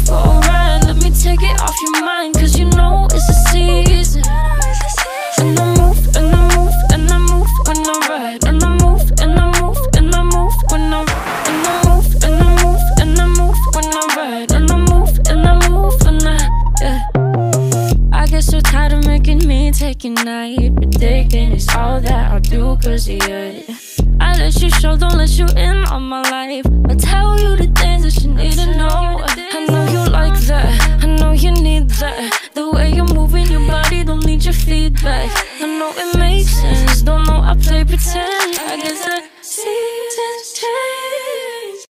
Go right, let me take it off your mind, cause you know it's a season. And I move, and I move, and I move when I ride. And I move, and I move, and I move when I ride. And I move, and I move, and I move when I ride. And I move, and I move when I get so tired of making me take a night, predicting it's all that I'll do cause of you. I let you show, don't let you in on my life. I tell you the things that you need to know. I know you like that, I know you need that. The way you're moving your body, don't need your feedback. I know it makes sense, don't know I play pretend. I guess